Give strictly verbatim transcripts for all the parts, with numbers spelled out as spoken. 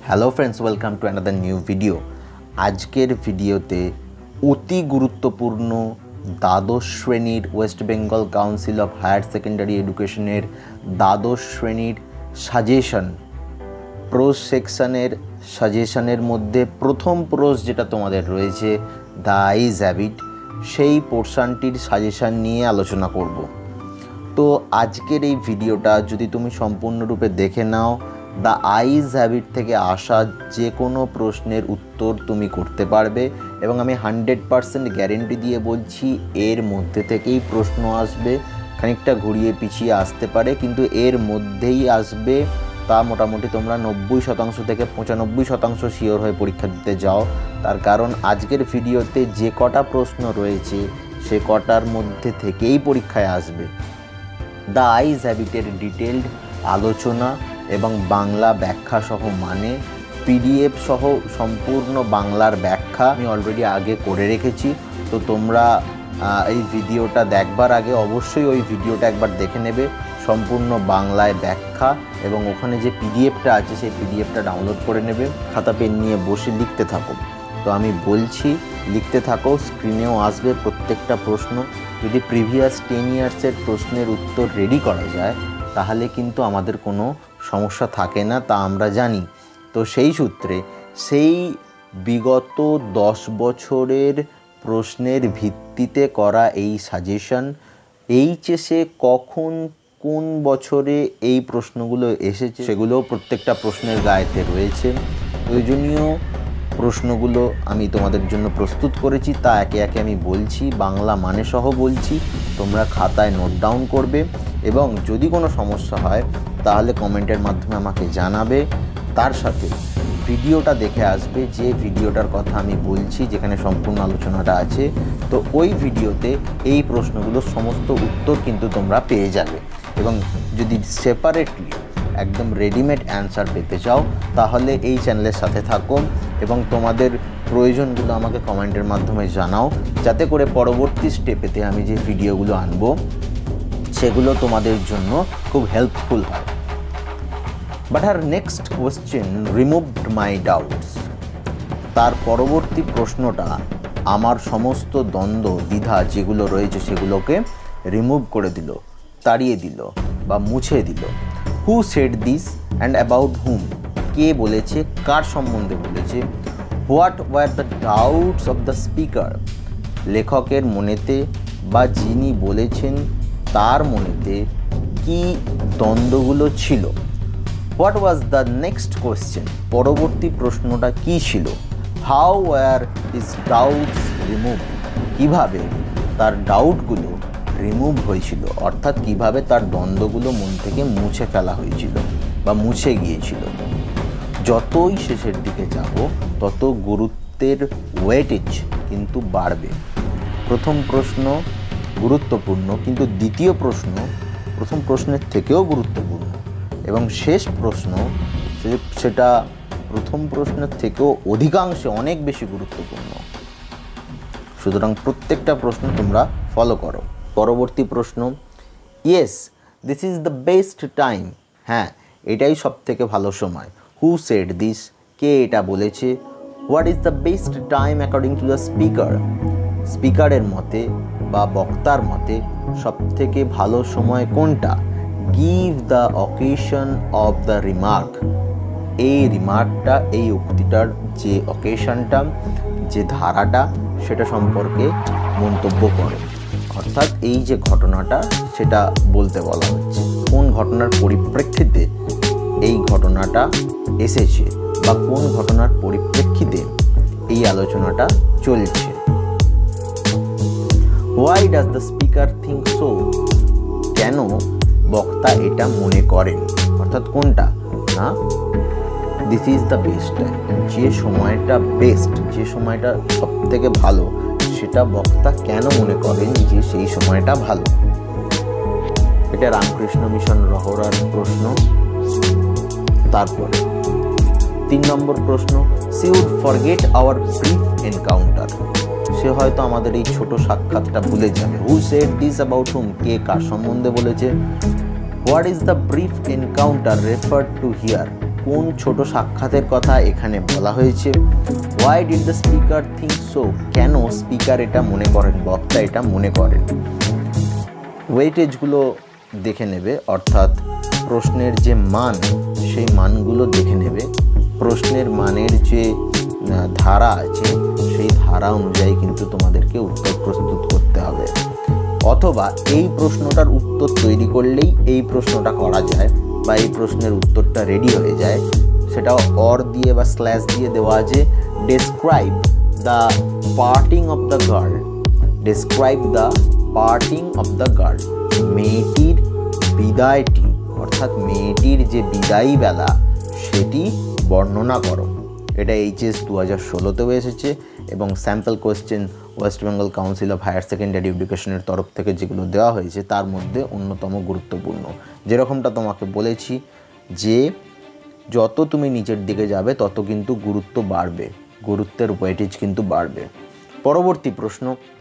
Hello friends, welcome to another new video. আজকের ভিডিওতে অতি গুরুত্বপূর্ণ দ্বাদশ শ্রেণীর West Bengal council of higher secondary এডুকেশনের দ্বাদশ শ্রেণীর সাজেশন, প্রোজ সেকশনের সাজেশনের মধ্যে প্রথম প্রোজ যেটা তোমাদের রয়েছে দ্য আইজ হ্যাবিট, সেই পোর্শনটির সাজেশন নিয়ে আলোচনা করব। তো আজকের এই ভিডিওটা যদি তুমি সম্পূর্ণরূপে দেখে নাও, দ্য আইজ হ্যাবিট থেকে আসা যে কোনো প্রশ্নের উত্তর তুমি করতে পারবে এবং আমি হান্ড্রেড পারসেন্ট গ্যারেন্টি দিয়ে বলছি এর মধ্যে থেকেই প্রশ্ন আসবে। খানিকটা ঘুরিয়ে পিছিয়ে আসতে পারে, কিন্তু এর মধ্যেই আসবে, তা মোটামুটি তোমরা নব্বই শতাংশ থেকে পঁচানব্বই শতাংশ শিওর হয়ে পরীক্ষা দিতে যাও। তার কারণ আজকের ভিডিওতে যে কটা প্রশ্ন রয়েছে সে কটার মধ্যে থেকেই পরীক্ষায় আসবে। দ্য আইজ হ্যাবিটের ডিটেলড আলোচনা এবং বাংলা ব্যাখ্যা সহ মানে পিডিএফ সহ সম্পূর্ণ বাংলার ব্যাখ্যা আমি অলরেডি আগে করে রেখেছি। তো তোমরা এই ভিডিওটা দেখবার আগে অবশ্যই ওই ভিডিওটা একবার দেখে নেবে, সম্পূর্ণ বাংলায় ব্যাখ্যা, এবং ওখানে যে পিডিএফটা আছে সেই পিডিএফটা ডাউনলোড করে নেবে। খাতা পেন নিয়ে বসে লিখতে থাকো। তো আমি বলছি, লিখতে থাকো, স্ক্রিনেও আসবে প্রত্যেকটা প্রশ্ন। যদি প্রিভিয়াস টেন ইয়ার্সের প্রশ্নের উত্তর রেডি করা যায় তাহলে কিন্তু আমাদের কোনো সমস্যা থাকে না, তা আমরা জানি। তো সেই সূত্রে সেই বিগত দশ বছরের প্রশ্নের ভিত্তিতে করা এই সাজেশন, এইচএসে কখন কোন বছরে এই প্রশ্নগুলো এসেছে সেগুলো প্রত্যেকটা প্রশ্নের গায়েতে রয়েছে। প্রয়োজনীয় প্রশ্নগুলো আমি তোমাদের জন্য প্রস্তুত করেছি, তা একে একে আমি বলছি, বাংলা মানে সহ বলছি। তোমরা খাতায় নোট ডাউন করবে এবং যদি কোনো সমস্যা হয় তাহলে কমেন্টের মাধ্যমে আমাকে জানাবে। তার সাথে ভিডিওটা দেখে আসবে, যে ভিডিওটার কথা আমি বলছি, যেখানে সম্পূর্ণ আলোচনাটা আছে। তো ওই ভিডিওতে এই প্রশ্নগুলোর সমস্ত উত্তর কিন্তু তোমরা পেয়ে যাবে। এবং যদি সেপারেটলি একদম রেডিমেড অ্যান্সার পেতে চাও তাহলে এই চ্যানেলের সাথে থাকো এবং তোমাদের প্রয়োজনগুলো আমাকে কমেন্টের মাধ্যমে জানাও, যাতে করে পরবর্তী স্টেপেতে আমি যে ভিডিওগুলো আনবো সেগুলো তোমাদের জন্য খুব হেল্পফুল হয়। বাট আর next question removed my doubts. তার পরবর্তী প্রশ্নটা আমার সমস্ত দ্বন্দ্ব দ্বিধা যেগুলো রয়েছে সেগুলোকে রিমুভ করে দিল, তাড়িয়ে দিল বা মুছে দিল। Who said this and about whom? কে বলেছে, কার সম্বন্ধে বলেছে? What were the doubts of the speaker? লেখকের মনেতে বা যিনি বলেছেন তার মনেতে কি দ্বন্দ্বগুলো ছিল? What was the next question? পরবর্তী প্রশ্নটা কি ছিল? How were his doubts remove? কীভাবে তার ডাউটগুলো রিমুভ হয়েছিল, অর্থাৎ কিভাবে তার দ্বন্দ্বগুলো মন থেকে মুছে ফেলা হয়েছিল বা মুছে গিয়েছিল। যতই শেষের দিকে যাব তত গুরুত্বের ওয়েটেজ কিন্তু বাড়বে। প্রথম প্রশ্ন গুরুত্বপূর্ণ, কিন্তু দ্বিতীয় প্রশ্ন প্রথম প্রশ্নের থেকেও গুরুত্বপূর্ণ, এবং শেষ প্রশ্ন সেটা প্রথম প্রশ্নের থেকেও অধিকাংশে অনেক বেশি গুরুত্বপূর্ণ। সুতরাং প্রত্যেকটা প্রশ্ন তোমরা ফলো করো। পরবর্তী প্রশ্ন, yes this is the best time. হ্যাঁ, এটাই সব থেকে ভালো সময়। হু সেড দিস? কে এটা বলেছে? What is the best time according to the speaker? স্পিকারের মতে বা বক্তার মতে সবথেকে ভালো সময় কোনটা? Give the occasion of the remark. এই রিমার্কটা, এই উক্তিটার যে অকেশনটা, যে ধারাটা, সেটা সম্পর্কে মন্তব্য করো। অর্থাৎ এই যে ঘটনাটা সেটা বলতে বলা হচ্ছে, কোন ঘটনার পরিপ্রেক্ষিতে এই ঘটনাটা এসেছে বা কোন ঘটনার পরিপ্রেক্ষিতে এই আলোচনাটা চলছে। Why does the speaker think so? কেন বক্তা এটা মনে করেন? অর্থাৎ কোনটা? না, this is the best time. যে সময়টা বেস্ট, যে সময়টা সব থেকে ভালো, সেটা বক্তা কেন মনে করেন যে সেই সময়টা ভালো? এটা রামকৃষ্ণ মিশন রহরার প্রশ্ন। তারপরে তিন নম্বর প্রশ্ন, she would forget our brief encounter. সে হয়তো আমাদের এই ছোট সাক্ষাৎটা ভুলে যাবে। Who said this about whom? কে কার সম্বন্ধে বলেছে? What is the brief encounter referred to here? কোন ছোট সাক্ষাতের কথা এখানে বলা হয়েছে। Why did the speaker think so, কেন স্পিকার এটা মনে করেন, বক্তা এটা মনে করেন। ওয়েটেজগুলো দেখে নেবে, অর্থাৎ প্রশ্নের যে মান সেই মানগুলো দেখে নেবে। প্রশ্নের মানের যে ধারা আছে সেই ধারা অনুযায়ী কিন্তু তোমাদেরকে উত্তর প্রস্তুত করতে হবে। অথবা এই প্রশ্নটার উত্তর তৈরি করলেই এই প্রশ্নটা করা যায় বা এই প্রশ্নের উত্তরটা রেডি হয়ে যায়। সেটাও অর দিয়ে বা স্ল্যাশ দিয়ে দেওয়া আছে। Describe the parting of the girl, describe the parting of the girl, মেয়েটির বিদায়টি অর্থাৎ মেয়েটির যে বিদায়ী বেলা সেটি বর্ণনা করো। এটা এইচএস দু হাজার ষোলোতেও এসেছে এবং sample question West Bengal council of higher secondary এডুকেশনের তরফ থেকে যেগুলো দেওয়া হয়েছে তার মধ্যে অন্যতম গুরুত্বপূর্ণ। যেরকমটা তোমাকে বলেছি যে যত তুমি নিচের দিকে যাবে তত কিন্তু গুরুত্ব বাড়বে, গুরুত্বের ওয়েটেজ কিন্তু বাড়বে। পরবর্তী প্রশ্ন,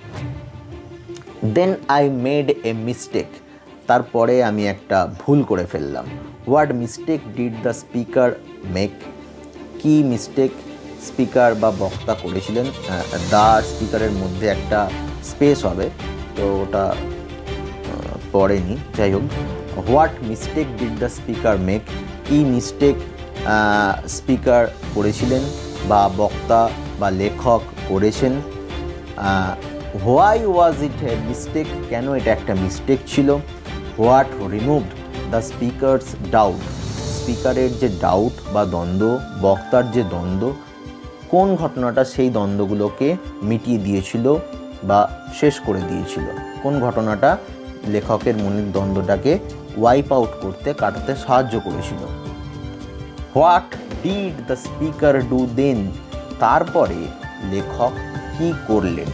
then I made a mistake, তারপরে আমি একটা ভুল করে ফেললাম। What mistake did the speaker make, কি মিস্টেক স্পিকার বা বক্তা করেছিলেন। দা স্পিকারের মধ্যে একটা স্পেস হবে, তো ওটা পড়েনি, যাই হোক। What mistake did the speaker make, কি মিস্টেক স্পিকার করেছিলেন বা বক্তা বা লেখক করেছেন। Why was it a mistake, কেন এটা একটা মিস্টেক ছিল। What removed the speaker's doubt, স্পিকারের যে ডাউট বা দ্বন্দ্ব, বক্তার যে দ্বন্দ্ব, কোন ঘটনাটা সেই দ্বন্দ্বগুলোকে মিটিয়ে দিয়েছিল বা শেষ করে দিয়েছিল, কোন ঘটনাটা লেখকের মনের দ্বন্দ্বটাকে ওয়াইপ আউট করতে কাটাতে সাহায্য করেছিল। What did the speaker do then, তারপরে লেখক কি করলেন।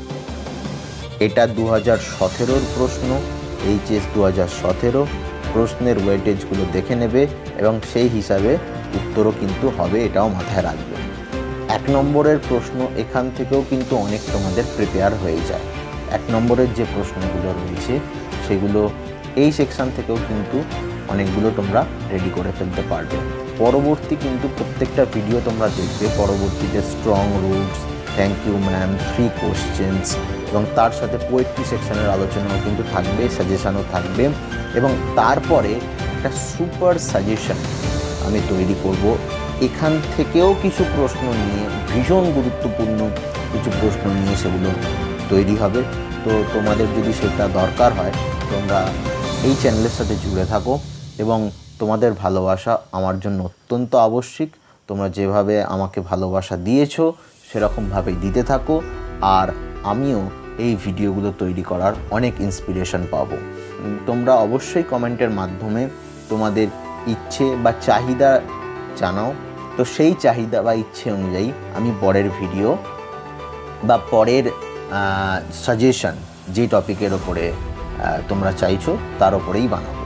এটা দু হাজার সতেরোর প্রশ্ন, এইচএস দু হাজার সতেরো। প্রশ্নের ওয়েটেজগুলো দেখে নেবে এবং সেই হিসাবে উত্তরও কিন্তু হবে, এটাও মাথায় রাখবে। এক নম্বরের প্রশ্ন এখান থেকেও কিন্তু অনেক তোমাদের প্রিপেয়ার হয়ে যায়। এক নম্বরের যে প্রশ্নগুলো রয়েছে সেগুলো এই সেকশান থেকেও কিন্তু অনেকগুলো তোমরা রেডি করে ফেলতে পারবে। পরবর্তী কিন্তু প্রত্যেকটা ভিডিও তোমরা দেখবে, পরবর্তীতে strong roots, thank you ma'am, three questions এবং তার সাথে পোয়েট্রি সেকশনের আলোচনাও কিন্তু থাকবে, সাজেশানও থাকবে এবং তারপরে একটা সুপার সাজেশন আমি তৈরি করব। এখান থেকেও কিছু প্রশ্ন নিয়ে, ভীষণ গুরুত্বপূর্ণ কিছু প্রশ্ন নিয়ে সেগুলো তৈরি হবে। তো তোমাদের যদি সেটা দরকার হয় তোমরা এই চ্যানেলের সাথে জুড়ে থাকো এবং তোমাদের ভালোবাসা আমার জন্য অত্যন্ত আবশ্যিক। তোমরা যেভাবে আমাকে ভালোবাসা দিয়েছো সেরকমভাবেই দিতে থাকো, আর আমিও এই ভিডিওগুলো তৈরি করার অনেক ইন্সপিরেশন পাবো। তোমরা অবশ্যই কমেন্টের মাধ্যমে তোমাদের ইচ্ছে বা চাহিদা জানাও, তো সেই চাহিদা বা ইচ্ছে অনুযায়ী আমি পরের ভিডিও বা পরের সাজেশন যে টপিকের ওপরে তোমরা চাইছো তার ওপরেই বানাবো।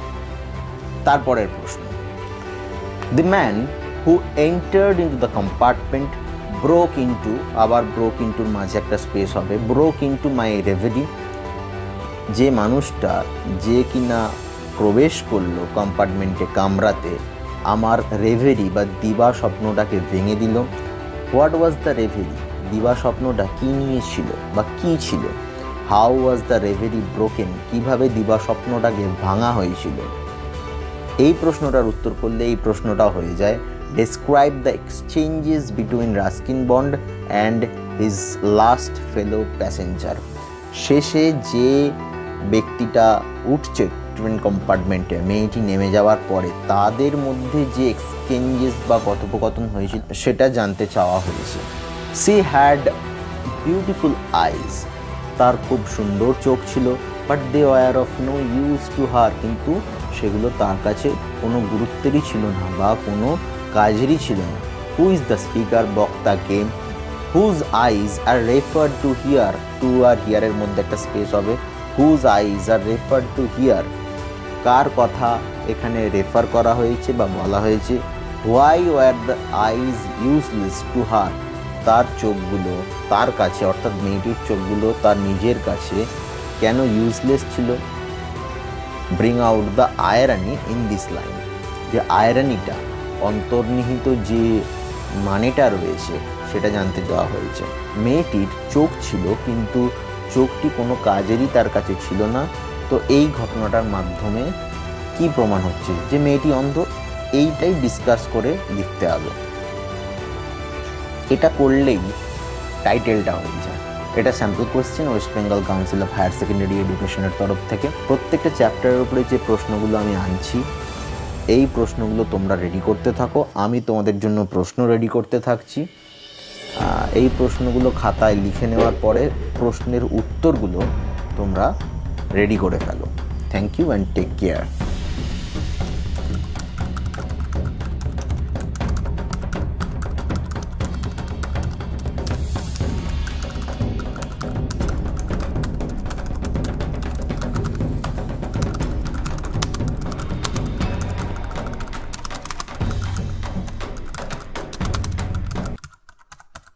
তারপরের প্রশ্ন, the man who entered into the compartment broke into, আবার ব্রোক ইন্টুর মাঝে একটা স্পেস হবে, ব্রোক ইন্টু মাই রেভেরি, যে মানুষটা যে কিনা প্রবেশ করলো কম্পার্টমেন্টে, কামরাতে, আমার রেভেরি বা দিবা স্বপ্নটাকে ভেঙে দিল। হোয়াট ওয়াজ দ্য রেভেরি, দিবা স্বপ্নটা কী নিয়ে ছিল বা কী ছিল। How was the reverie broken, কীভাবে দিবা স্বপ্নটাকে ভাঙা হয়েছিল। এই প্রশ্নটার উত্তর করলে এই প্রশ্নটা হয়ে যায়, describe the exchanges between Ruskin Bond and his last fellow passenger, শেষে যে ব্যক্তিটা উঠছে ট্রেন কম্পার্টমেন্টে, মেয়েটি নেমে যাওয়ার পরে তাদের মধ্যে যে এক্সচেঞ্জেস বা কথোপকথন হয়েছিল সেটা জানতে চাওয়া হয়েছে। সি হ্যাড বিউটিফুল আইজ, তার খুব সুন্দর চোখ ছিল, but they were of no use to her, কিন্তু সেগুলো তার কাছে কোনো গুরুত্বেরই ছিল না বা কোনো কাজেরই ছিল না। হু ইজ দ্য স্পিকার, বক্তাকে। Whose eyes are refer to here, to আর হিয়ারের মধ্যে একটা স্পেস হবে। Whose eyes are refer to here, কার কথা এখানে রেফার করা হয়েছে বা বলা হয়েছে। Why were the eyes useless to her, তার চোখগুলো তার কাছে, অর্থাৎ মেয়েটির চোখগুলো তার নিজের কাছে কেন ইউজলেস ছিল। Bring out the irony in this line, যে আয়রানিটা অন্তর্নিহিত যে মানেটা রয়েছে সেটা জানতে চাওয়া হয়েছে। মেয়েটির চোখ ছিল কিন্তু চোখটি কোনো কাজেরই তার কাছে ছিল না। তো এই ঘটনাটার মাধ্যমে কি প্রমাণ হচ্ছে যে মেয়েটি অন্ধ, এইটাই ডিসকাস করে লিখতে হবে। এটা করলেই টাইটেলটা হয়ে যায়। এটা sample question West Bengal council of higher secondary এডুকেশনের তরফ থেকে। প্রত্যেকটা চ্যাপ্টারের উপরে যে প্রশ্নগুলো আমি আনছি এই প্রশ্নগুলো তোমরা রেডি করতে থাকো, আমি তোমাদের জন্য প্রশ্ন রেডি করতে থাকছি। এই প্রশ্নগুলো খাতায় লিখে নেওয়ার পরে প্রশ্নের উত্তরগুলো তোমরা রেডি করে ফেলো। Thank you and take care.